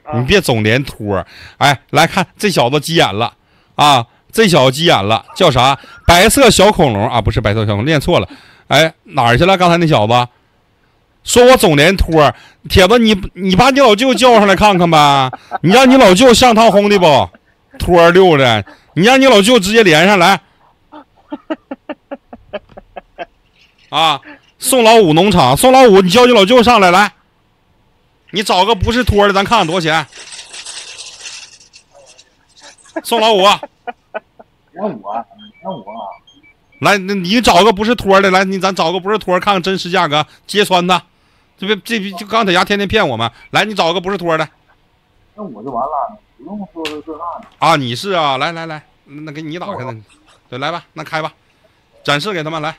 你别总连托。哎，来看这小子急眼了啊！这小子急眼了，叫啥？白色小恐龙啊，不是白色小恐龙，念错了。哎，哪儿去了？刚才那小子说我总连托。铁子，你把你老舅叫上来看看吧。你让你老舅上趟轰的不？托溜的，你让你老舅直接连上来。啊，宋老五农场，宋老五，你叫你老舅上来，来，你找个不是托的，咱看看多少钱。宋老五， 让我， 来，你找个不是托的，来，咱找个不是托，看看真实价格，揭穿他。这就钢铁侠天天骗我们，来，你找个不是托的。 那我就完了，不用说这那的。 啊，你是啊，来，那给你打开呢。对，来吧，那开吧，展示给他们来。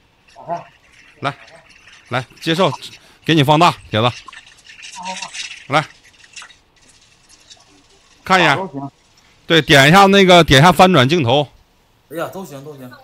来，接受，给你放大，铁子。来，看一眼。对，点一下翻转镜头。 哎呀，都行。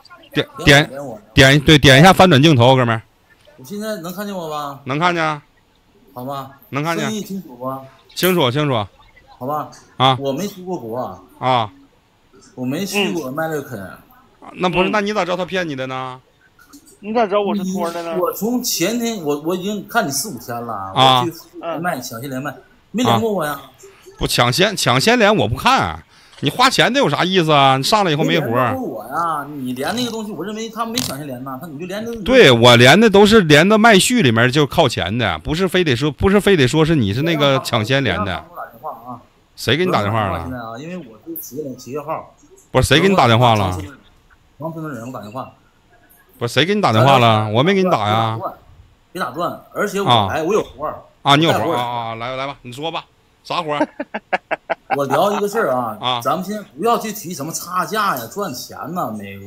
点一下翻转镜头，哥们儿。 我现在能看见我吗？ 能看见。 好吧。 能看见。 声音清楚不？ 清楚。 好吧。 啊。 我没出过国。 啊。 我没去过麦乐肯。 那不是，那你咋知道他骗你的呢？ 你咋知道我是托的呢？ 我从前天我已经看你4、5天了。 啊。 我去连麦，抢先连麦，没连过我呀。 不抢先连我不看。你花钱的有啥意思啊？你上来以后没活。 我呀，你连那个东西，我认为他没抢先连呢，你就连这个。 对，我连的都是连的麦序里面就靠前的，不是非得说是你是那个抢先连的。谁给你打电话了？ 现在啊，因为我是企业号。 不是谁给你打电话了？ 长春的人，我打电话。 不是谁给你打电话了？我没给你打呀。 别打断，而且我有活啊，你有活啊？来吧，你说吧，啥活？ 我聊一个事儿啊，咱们先不要去提什么差价呀、赚钱呐，没。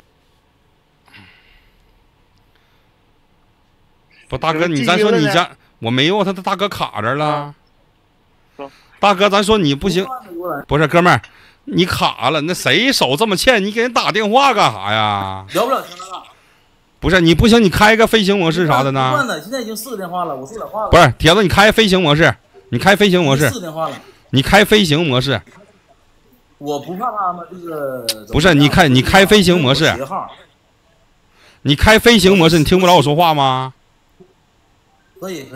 不，大哥，咱说你家我没有，他大哥卡这了。大哥，咱说你不行，不是哥们儿，你卡了，那谁手这么欠？你给人打电话干啥呀？ 聊不了天了。 不是你不行，你开个飞行模式啥的呢？ 现在已经4个电话了，我说点话了。 不是铁子，你开飞行模式，你开飞行模式。 4电话了。 你开飞行模式。 我不怕他们这个。 不是你开飞行模式。你开飞行模式，你听不着我说话吗？ 可以。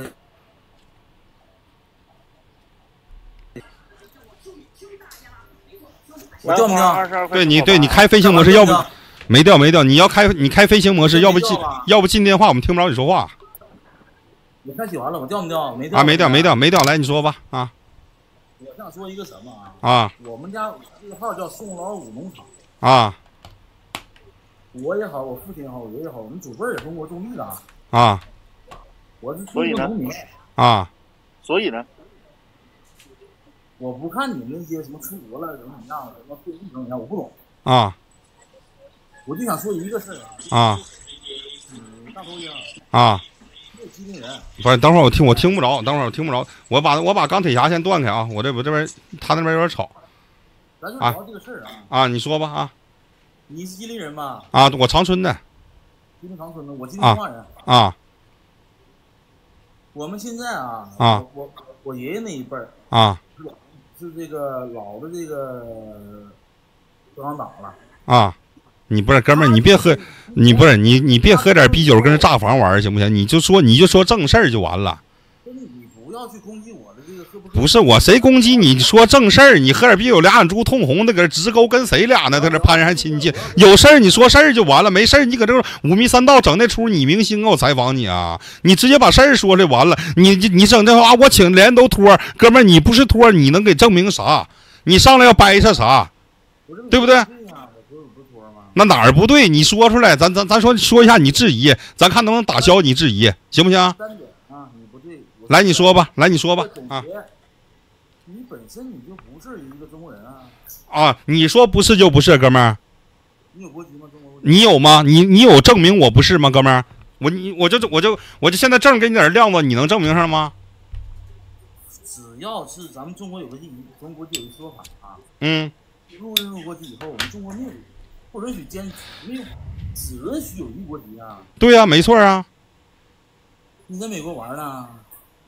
我掉没掉？ 对你开飞行模式，要不没掉，你开飞行模式，要不进电话我们听不着你说话。 我开启完了，我掉没掉？没掉啊，没掉，来你说吧啊。 我想说一个什么啊？ 我们家这个号叫宋老五农场啊。 我也好，我父亲也好，我爷也好，我们祖辈也中国种地的啊。 我是中国农民啊。 所以呢？ 我不看你们那些什么出国了怎么样，什么退役怎么样，我不懂啊。 我就想说一个事儿啊。 大头鹰啊。 机灵人不是，等会儿我听不着，我把钢铁侠先断开啊，我这边他那边有点吵。 咱就聊这个事儿啊，你说吧啊。 你是吉林人吗？ 啊，我长春的。 吉林长春的，我吉林话人。 啊。 我们现在啊， 我爷爷那一辈儿啊， 是这个老的这个国民党了啊。你不是哥们儿，你别喝，你别喝点啤酒跟着炸房玩行不行？你就说正事儿就完了。 你不要去攻击我的这个喝不是我谁攻击你？说正事儿，你喝点啤酒，俩眼珠通红的，搁这直勾，跟谁俩呢？在这攀上亲戚，有事儿你说事儿就完了，没事儿你搁这五迷三道整那出，你明星我采访你啊？你直接把事儿说了完了，你整这话，我请连都托，哥们儿你不是托，你能给证明啥？你上来要掰扯啥？对不对？那哪儿不对？你说出来，咱说一下你质疑，咱看能不能打消你质疑，行不行？ 你不对。 来，你说吧啊。 你本身你就不是一个中国人啊。 啊，你说不是就不是，哥们儿。 你有国籍吗？中国国籍？ 你有吗？你有证明我不是吗，哥们儿？我就现在证给你点亮子，你能证明上吗？ 只要是咱们中国有个中国就有一说法啊。入国籍以后，我们中国没有。不允许兼职，没有，只允许有一国籍啊。 对呀，没错啊。 你在美国玩呢？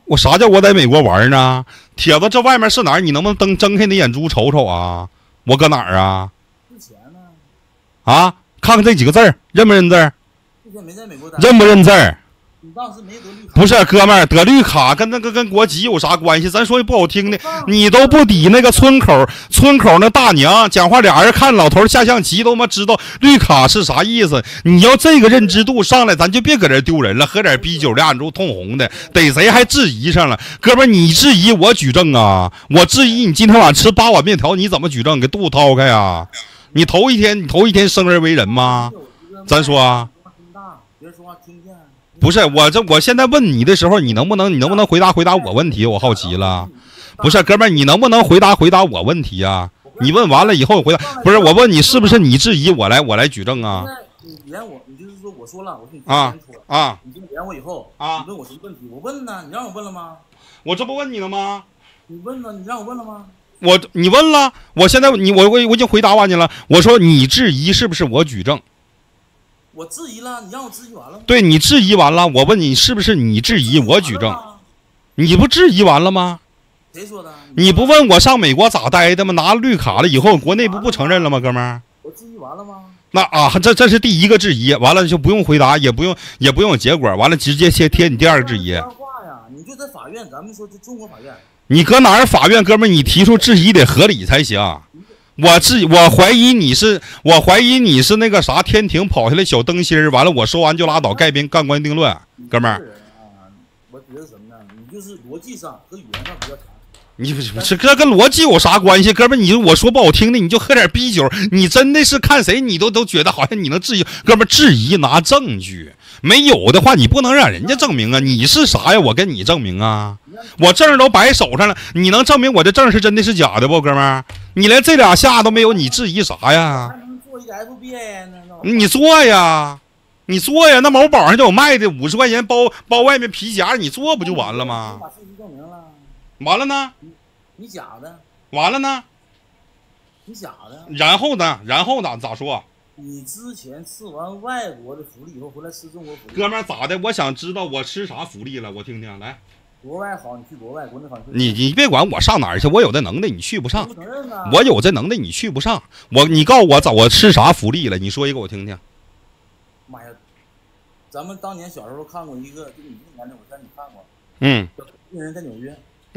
我啥叫我在美国玩呢？铁子，这外面是哪儿？你能不能睁开你眼珠瞅瞅啊？我搁哪儿啊？ 之前呢？ 啊，看看这几个字儿，认不认字儿？ 之前没在美国待。 认不认字儿？ 你当时没得绿卡。 不是哥们儿，得绿卡跟那个跟国籍有啥关系？咱说句不好听的，你都不抵那个村口那大娘讲话，俩人看老头下象棋都他妈知道绿卡是啥意思。你要这个认知度上来，咱就别搁这丢人了，喝点啤酒俩眼珠通红的，逮谁还质疑上了。哥们儿，你质疑我举证啊？我质疑你今天晚上吃8碗面条，你怎么举证？给肚子掏开呀！你头一天生而为人吗？咱说啊。 别说话听见。 不是我现在问你的时候，你能不能回答我问题？我好奇了。不是哥们儿，你能不能回答我问题啊？你问完了以后回答。不是我问你是不是你质疑我来举证啊？ 你连我，你就是说我说了，我说你你就连我以后你问我什么问题？我问呢，你让我问了吗？ 我这不问你了吗？ 你问了，你让我问了吗？ 你问了，我现在我已经回答完你了。我说你质疑是不是我举证？ 我质疑了，你让我质疑完了。 对，你质疑完了，我问你是不是你质疑我举证？你不质疑完了吗？ 谁说的？ 你不问我上美国咋待的吗？拿了绿卡了以后，国内不承认了吗？哥们儿， 我质疑完了吗？ 那这是第一个质疑，完了就不用回答，也不用有结果，完了直接贴你第二个质疑。 话呀，你就在法院，咱们说这中国法院。 你搁哪儿法院？哥们儿，你提出质疑得合理才行。我怀疑你是那个啥天庭跑下来小灯芯儿，完了我说完就拉倒，盖兵干官定论，哥们儿。 我觉得什么呢？你就是逻辑上和语言上比较强。 你不是这跟逻辑有啥关系？哥们儿，我说不好听的，你就喝点啤酒，你真的是看谁你都觉得好像你能质疑。哥们儿，质疑拿证据，没有的话你不能让人家证明啊！你是啥呀？我跟你证明啊！我证都摆手上了，你能证明我这证是真的是假的不，哥们儿？你连这俩下都没有，你质疑啥呀？ 还能做一个 FBI 呢？ 你做呀，那某宝上就有卖的，50块钱包外面皮夹，你做不就完了吗？ 把事实证明了。 完了呢？ 你假的。 完了呢？ 你假的。 然后呢？咋说？ 你之前吃完外国的福利以后回来吃中国福利。 哥们儿咋的？我想知道我吃啥福利了，我听听来。 国外好，你去国外，国内好。 你别管我上哪儿去，我有这能耐，你去不上。我有这能耐，你去不上。你告诉我吃啥福利了？你说一个我听听。 妈呀，咱们当年小时候看过一个，就你那年龄，我猜你看过。病人在纽约。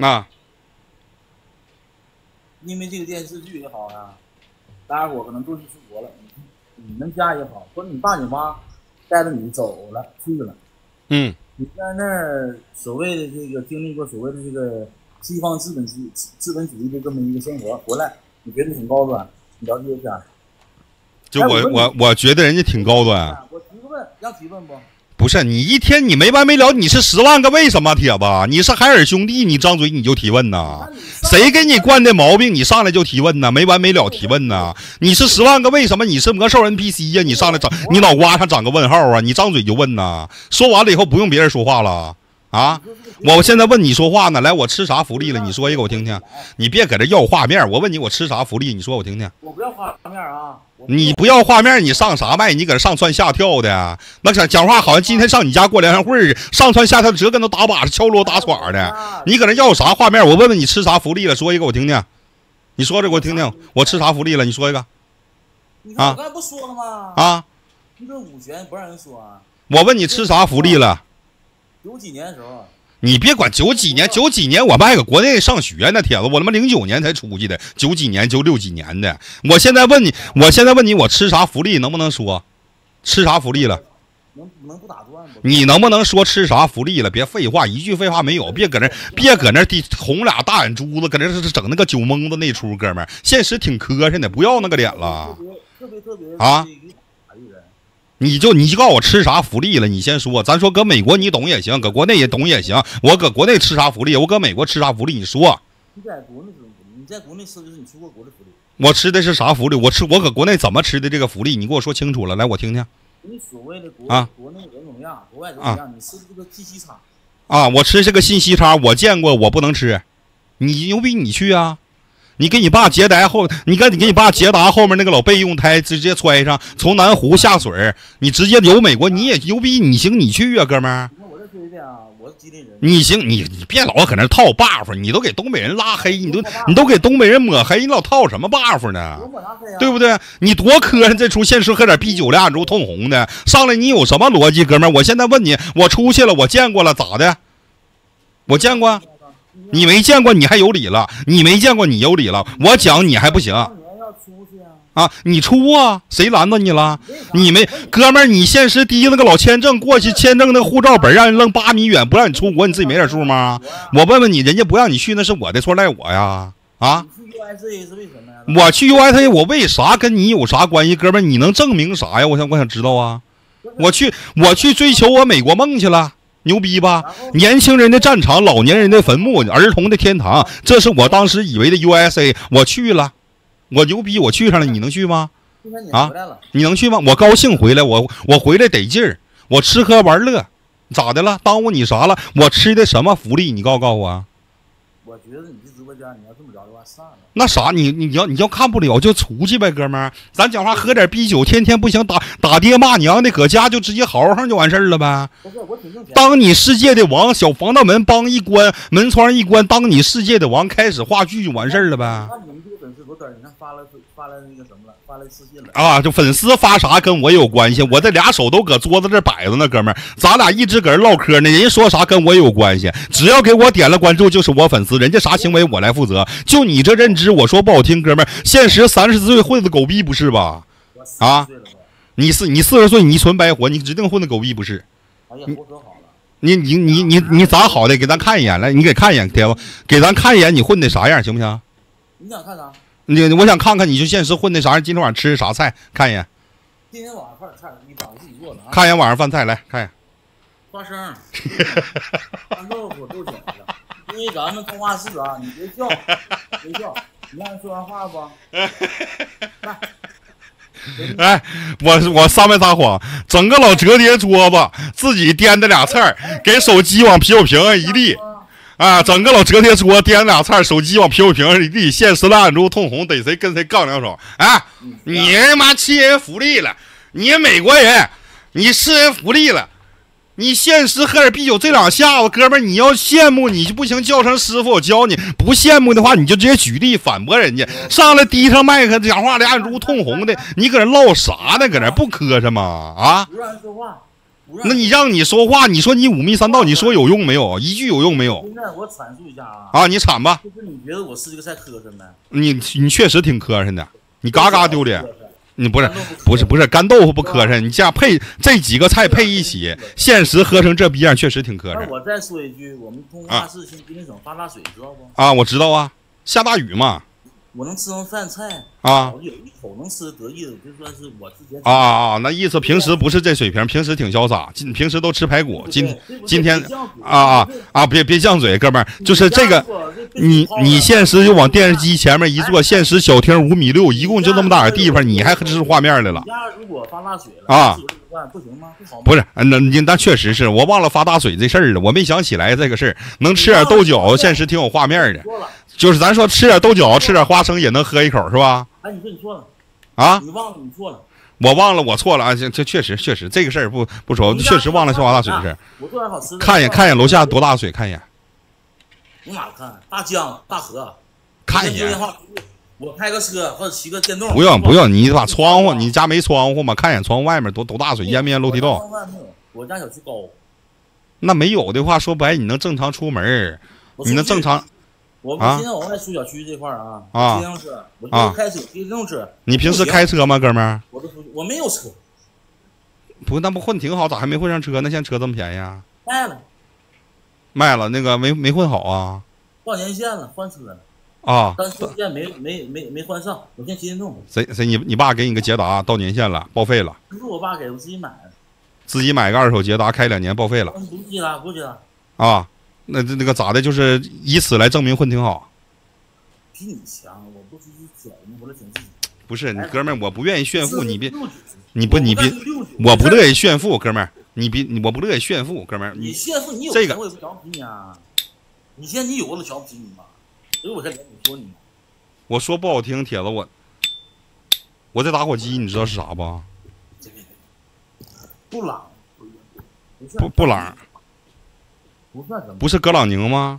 因为这个电视剧也好呀，大家伙可能都是出国了，你们家也好，或者你爸你妈带着你走了去了。你在那儿所谓的这个经历过所谓的这个西方资本主义的这么一个生活，回来你觉得挺高端，你了解一下。 就我觉得人家挺高端。 我提个问，让提问不？ 不是你一天你没完没了，你是10万个为什么，铁子？你是海尔兄弟，你张嘴你就提问呐？谁给你惯的毛病？你上来就提问呐？没完没了提问呐？你是10万个为什么？你是魔兽 NPC 呀？你上来你脑瓜上长个问号啊？你张嘴就问呐？说完了以后不用别人说话了啊？我现在问你说话呢，来，我吃啥福利了？你说一个我听听。你别搁这要画面，我问你我吃啥福利？你说我听听。 我不要画面啊。 你不要画面，你上啥麦？你搁这上蹿下跳的，那讲话好像今天上你家过联欢会上蹿下跳，折跟头打把式、敲锣打耍的。你搁这要啥画面？我问问你吃啥福利了？说一个我听听。你说这个我听听，我吃啥福利了？你说一个。 我刚才不说了吗？一个五权不让人说啊。 我问你吃啥福利了 ？90几年的时候。 你别管90几年，我们还搁国内上学呢，铁子，我他妈09年才出去的，9几年、96几年的。我现在问你，我吃啥福利？能不能说？吃啥福利了？ 能不打断不？ 你能不能说吃啥福利了？别废话，一句废话没有。别搁那红俩大眼珠子，搁那是整那个酒蒙子那出，哥们儿，现实挺磕碜的，不要那个脸了。 特别啊！你就告诉我吃啥福利了？你先说，咱说搁美国你懂也行，搁国内也懂也行。我搁国内吃啥福利？我搁美国吃啥福利？你说。 你在国内吃的就是你出过国的福利。 我吃的是啥福利？我搁国内怎么吃的这个福利？你给我说清楚了，来我听听。 你所谓的国内人怎么样，国外怎么样？你吃这个信息差。 我吃这个信息差，我见过，我不能吃。你牛逼，你去啊！你给你爸捷达后，你给你爸捷达后面那个老备用胎直接揣上，从南湖下水，你直接游美国，你也牛逼，你行你去啊，哥们儿。 我再说一遍啊，我吉林人。 你行，你别老搁那套 buff， 你都给东北人拉黑，你都给东北人抹黑，你老套什么 buff 呢？对不对？你多磕碜，这出现实喝点啤酒俩眼珠通红的，上来你有什么逻辑，哥们儿？我现在问你，我出去了，我见过了，咋的？我见过，你没见过，你还有理了；你没见过，你有理了。我讲你还不行。啊，你出啊，谁拦着你了？你没，哥们儿，你现实第一那个老签证过去，签证那个护照本让人扔8米远，不让你出国，你自己没点数吗？我问问你，人家不让你去，那是我的错，赖我呀？啊？我去 USA， 我为啥跟你有啥关系，哥们儿？你能证明啥呀？我想知道啊。我去追求我美国梦去了，牛逼吧？年轻人的战场，老年人的坟墓，儿童的天堂，这是我当时以为的 USA， 我去了。我牛逼，我去上了，你能去吗？啊，你能去吗？我高兴回来，我回来得劲儿，我吃喝玩乐，咋的了？耽误你啥了？我吃的什么福利？你告诉我啊！ 我觉得你去直播间，你要这么着的话，算了。 那啥，你要看不了就出去呗，哥们儿。咱讲话喝点啤酒，天天不行打爹骂娘的，搁家就直接嚎上就完事儿了呗。 不是，我挺挣钱。 当你世界的王，小防盗门帮一关，门窗一关，当你世界的王，开始话剧就完事儿了呗。 那你们这个粉丝多你看发了那个什么了，发了私信了啊！就粉丝发啥跟我有关系？我这俩手都搁桌子这摆着呢，哥们儿，咱俩一直搁这唠嗑呢。人家说啥跟我有关系？只要给我点了关注，就是我粉丝，人家啥行为我来负责。就你这认知，我说不好听，哥们儿，现实30岁混的狗逼不是吧？啊！你40岁，你纯白活，你指定混的狗逼不是？ 哎呀，活可好了。 你咋好的？给咱看一眼来，你给看一眼，铁子，给咱看一眼你混的啥样，行不行？ 你想看啥？ 我想看看你就现实混的啥样，今天晚上吃啥菜？看一眼。 今天晚上饭菜你把自己做的啊。 看一眼晚上饭菜，来看一眼。 花生、干豆腐都捡了，因为咱们通话室啊，你别笑，别笑，你让人说完话不？来。 哎，我撒没撒谎？整个老折叠桌子，自己颠的俩菜，给手机往啤酒瓶上一立，啊，整个老折叠桌颠俩菜，手机往啤酒瓶上一立，现实辣眼珠通红，逮谁跟谁杠两手。哎，你他妈吃人福利了，你美国人，你吃人福利了。你现实喝点啤酒，这两下子，哥们儿，你要羡慕你就不行，叫声师傅我教你；不羡慕的话，你就直接举例反驳人家。上来低上麦克讲话，俩眼珠通红的，你搁那唠啥呢？搁那不磕碜吗？啊？ 不让人说话。 那你让你说话，你说你5米3道，你说有用没有？一句有用没有？ 现在我阐述一下啊。 啊，你阐吧。 就是你觉得我吃这个菜磕碜没？ 你确实挺磕碜的，你嘎嘎丢脸。你不是干豆腐不磕碜，你这样配这几个菜配一起，现实喝成这逼样，确实挺磕碜。 我再说一句，我们通化市现吉林省发大水，知道不？ 啊，我知道啊，下大雨嘛。 我能吃上饭菜啊， 我有一口能吃得意的，就算是我之前那意思平时不是这水平，平时挺潇洒，平时都吃排骨，今天别犟嘴，哥们儿，就是这个，你现实就往电视机前面一坐，现实小厅5米6，一共就那么大点地方，你还知画面来了？ 你家如果发大水了啊，不行吗？不好吗？ 不是，那确实是我忘了发大水这事儿了，我没想起来这个事儿，能吃点豆角，现实挺有画面的。就是咱说吃点豆角，吃点花生也能喝一口，是吧？ 哎，你说你错了啊！ 你忘了你错了， 我忘了我错了啊！这确实这个事儿不熟，确实忘了发大水的事儿。 我做点好吃的。 看一眼楼下多大水，看一眼。 你哪看？大江大河。 看一眼。 我开个车或者骑个电动。 不用，你把窗户，你家没窗户吗？看一眼窗户外面多大水，淹没淹楼梯道？ 我家小区高。 那没有的话，说白你能正常出门，你能正常。 我今天我在出小区这块啊，电动车，我就开车，电动车。 你平时开车吗，哥们儿？ 我没有车。 那不混挺好，咋还没混上车呢？现在车这么便宜啊？卖了，那个没混好啊？ 换年限了，换车了。 啊！ 但是现在没换上，我现在骑电动。 谁你爸给你个捷达到年限了，报废了？ 不是我爸给我自己买的。 自己买个2手捷达开2年报废了。 不捷达，不捷达。 啊。那个咋的？就是以此来证明混挺好。 比你强，我不是小人，我来整自己。 不是你哥们儿，我不愿意炫富，你别，我不乐意炫富，哥们儿，我不乐意炫富，哥们儿。 你炫富，你有这个， 我也不瞧不起你啊。你现在你有我都瞧不起你吗？所以我才连你说你。 我说不好听，铁子，我这打火机你知道是啥不？ 不朗。 不朗。 不算什么， 不是葛朗宁吗？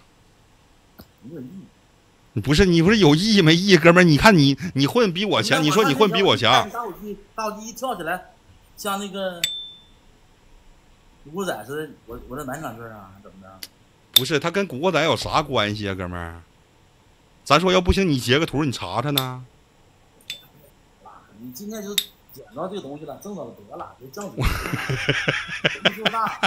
不是你不是有意义没意义，哥们儿？你看你混比我强，你说你混比我强。 打火机一跳起来，像那个古惑仔似的，我这难看事啊，怎么的？ 不是，他跟古惑仔有啥关系啊，哥们儿？咱说要不行，你截个图，你查查呢。 你今天就捡到这个东西了，挣到了得了，别挣死。你说大。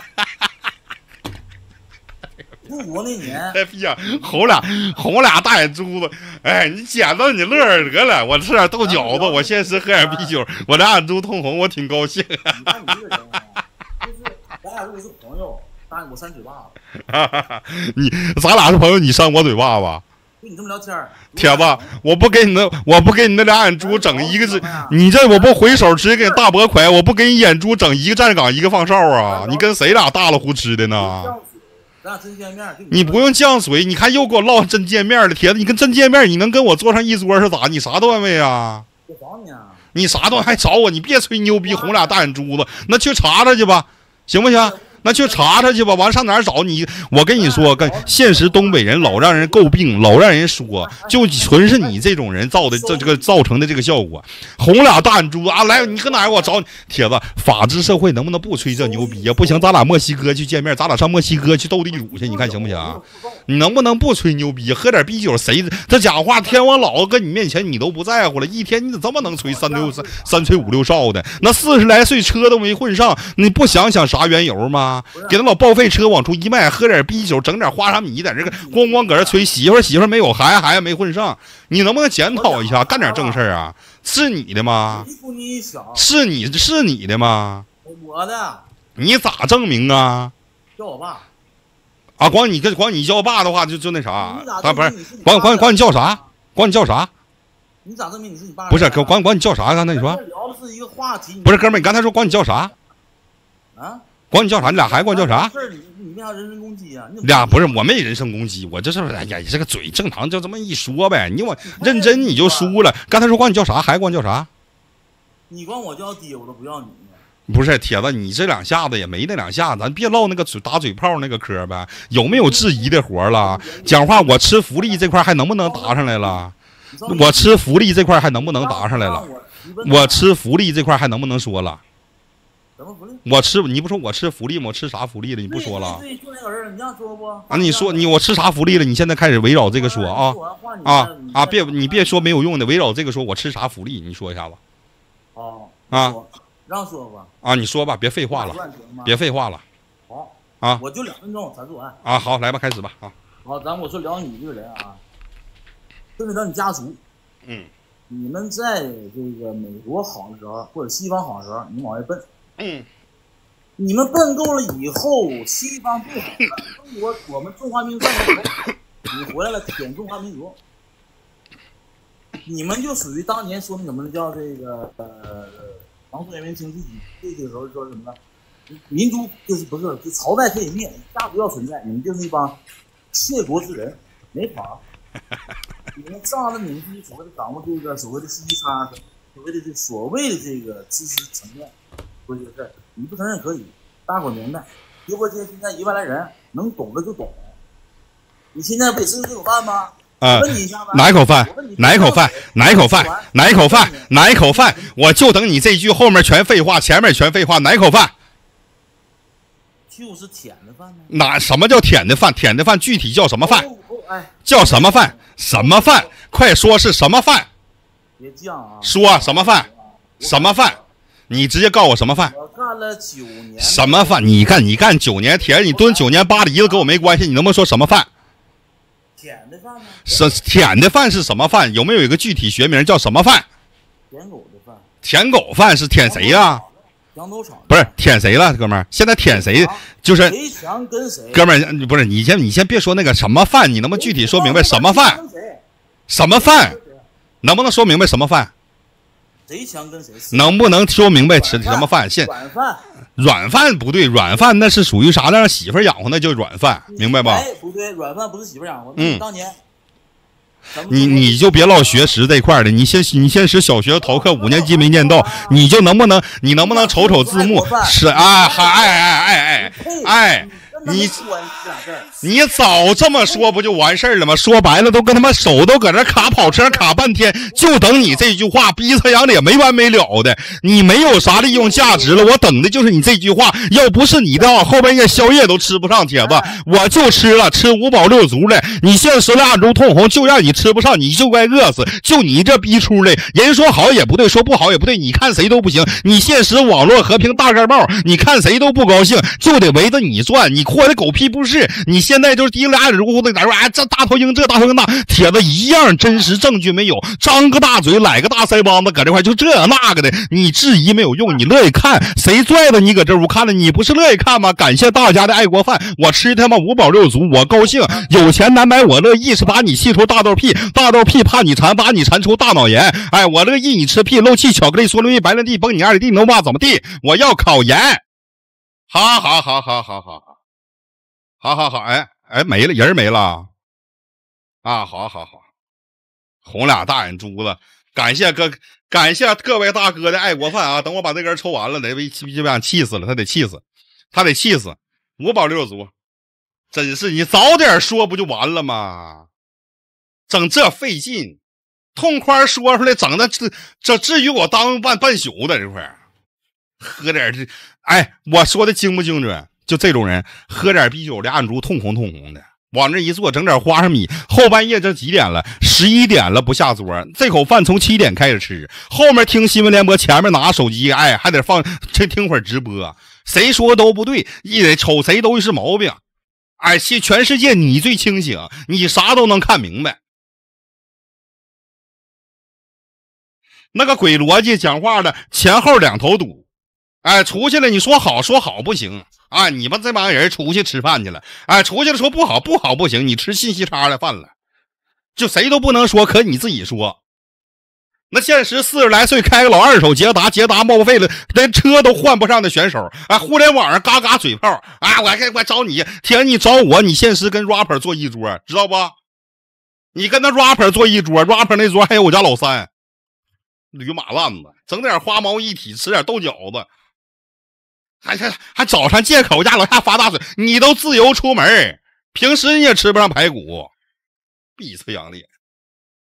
复国那年， 哎呀，哄俩大眼珠子，哎，你捡到你乐儿得了。我吃点豆角子，我先吃喝点啤酒，我俩眼珠通红，我挺高兴。 你看你这个人啊，就是咱俩如果是朋友，当然我扇嘴巴子。 咱俩是朋友，你扇我嘴巴子。 跟你这么聊天， 铁子，我不给你那俩眼珠整一个是，你这我不回手直接给你大伯快，我不给你眼珠整一个站岗一个放哨啊？你跟谁俩大了胡吃的呢？ 咱俩真见面， 你不用犟嘴，你看又给我唠真见面了，铁子，你跟真见面，你能跟我坐上一桌是咋？你啥段位啊？ 我找你啊！ 你啥段还找我？你别吹牛逼，哄俩大眼珠子，那去查查去吧，行不行？那去查查去吧，完上哪儿找你？我跟你说，跟现实东北人老让人诟病，老让人说，就纯是你这种人造的这个造成的这个效果。哄俩大眼珠子啊，来，你搁哪儿？我找你，铁子。法治社会能不能不吹这牛逼呀？不行，咱俩墨西哥去见面，咱俩上墨西哥去斗地主去，你看行不行？你能不能不吹牛逼？喝点啤酒，谁这讲话天王老子搁你面前你都不在乎了，一天你怎么这么能吹三吹五六哨的？那40来岁车都没混上，你不想想啥缘由吗？给他老报废车往出一卖，喝点啤酒，整点花生米，在这个咣咣搁这吹，媳妇没有，孩子没混上，你能不能检讨一下，干点正事啊？是你的吗？是你的吗？ 我的。 你咋证明啊？ 叫我爸。 啊，光你叫我爸的话，就那啥，他不是管你叫啥？管你叫啥？ 你咋证明你是你爸？ 不是管你叫啥？刚才你说聊的是一个话题。 不是哥们儿，你刚才说管你叫啥？ 啊？ 管你叫啥？你俩还管我叫啥？ 你为啥人身攻击啊？ 俩不是我没人身攻击，我这是哎呀，你这个嘴正常就这么一说呗。我认真你就输了。刚才说管你叫啥？还管你叫啥？ 你管我叫爹，我都不要你。 不是铁子，你这两下子也没那两下子，咱别唠那个打嘴炮那个嗑呗。有没有质疑的活了？讲话我吃福利这块还能不能答上来了？我吃福利这块还能不能答上来了？我吃福利这块还能不能说了？你不说我吃福利吗？我吃啥福利了？你不说了？ 对，就那个人，你让说不？ 啊，你说我吃啥福利了？你现在开始围绕这个说啊！别说没有用的，围绕这个说我吃啥福利？你说一下子。 哦。 啊。 让说吧。 啊，你说吧，别废话了，别废话了。 好。 啊。 我就2分钟才做完。 啊，好，来吧，开始吧。啊。 好，我说聊你这个人啊，跟着聊你家族。你们在这个美国好的时候，或者西方好的时候，你往外奔。你们奔够了以后，西方不好了，我们中华民族在美国，你回来了舔中华民族，你们就属于当年说那什么叫这个唐宋元明清自己这个时候说什么呢？民族就是不是就朝代可以灭，家族要存在，你们就是一帮窃国之人，没跑。你们仗着你们自己所谓的掌握这个所谓的信息差，所谓的这个知识层面。说这个事儿，你不承认可以，大伙明白。直播间现在1万来人，能懂的就懂。你现在不也吃这口饭吗？问你一下吧。哪口饭？哪口饭？哪口饭？哪口饭？哪口饭？我就等你这句，后面全废话，前面全废话。哪口饭？ 就是舔的饭呢。什么叫舔的饭？舔的饭具体叫什么饭？叫什么饭？什么饭？快说是什么饭？ 别犟啊！ 说什么饭？什么饭？你直接告诉我什么饭？ 我干了9年。 什么饭？你干9年，铁你蹲9年8里子跟我没关系，你能不能说什么饭？ 舔的饭呢？ 舔的饭是什么饭？有没有一个具体学名叫什么饭？ 舔狗的饭。 舔狗饭是舔谁呀？ 羊头厂。 不是舔谁了，哥们儿？现在舔谁？就是谁强跟谁。 哥们儿，不是你先别说那个什么饭，你能不能具体说明白什么饭？什么饭？能不能说明白什么饭？ 谁强跟谁？ 能不能说明白吃什么饭？软饭不对，软饭那是属于啥？让媳妇养活那叫软饭，明白吧？ 哎，不对，软饭不是媳妇养活。当年。 你就别唠学识这块的，你先使小学逃课5年级没念到，你能不能瞅字幕？是啊， 你早这么说不就完事儿了吗？说白了都跟他妈手都搁这卡跑车卡半天，就等你这句话，逼他养的也没完没了的。你没有啥利用价值了，我等的就是你这句话。要不是你的话，后半夜宵夜都吃不上，铁子，我就吃了，吃五饱六足的。你现实俩眼珠通红，就让你吃不上，你就该饿死。就你这逼出来，人说好也不对，说不好也不对，你看谁都不行。你现实网络和平大盖帽，你看谁都不高兴，就得围着你转。你扩的狗屁不是，你现在就是低俩眼珠子，说哎这大头鹰这大头鹰那，帖子一样真实证据没有，张个大嘴来个大腮帮子搁这块就这那个的，你质疑没有用，你乐意看，谁拽的你搁这屋看了，你不是乐意看吗？感谢大家的爱国饭，我吃他妈五饱六足，我高兴，有钱难买我乐意，是把你气出大豆屁，大豆屁怕你馋，把你馋出大脑炎，哎，我乐意你吃屁，漏气巧克力嗦溜蜜白兰地崩你二里地能骂怎么地，我要考研，好好好好好好好好好，哎没了，人没了啊，好好好，红俩大眼珠子，感谢各位大哥的爱国饭啊！等我把这根抽完了，得被气死了，他得气死，五饱六足，真是你早点说不就完了吗？整这费劲，痛快说出来，整的这至于我当半宿的这块，喝点这，哎，我说的精不精准？就这种人，喝点啤酒，俩眼珠通红的，往这一坐，整点花生米。后半夜这几点了？11点了，不下桌。这口饭从7点开始吃，后面听新闻联播，前面拿手机，哎，还得听会儿直播。谁说都不对，一得瞅谁都是毛病。哎，全世界你最清醒，你啥都能看明白。那个鬼逻辑讲话的前后两头堵。哎，出去了你说好不行啊！你们这帮人出去吃饭去了，哎，出去了说不好不行，你吃信息差的饭了，就谁都不能说，可你自己说。那现实40来岁开个老二手捷达冒费了，连车都换不上的选手，啊，互联网上嘎嘎嘴炮啊！我找你，天你找我，你现实跟 rapper 坐一桌，知道不？你跟那 rapper 坐一桌 ，rapper 那桌还有我家老三，驴马烂子，整点花毛一体，吃点豆饺子。还找上借口家楼下发大水，你都自由出门，平时你也吃不上排骨，闭次养脸。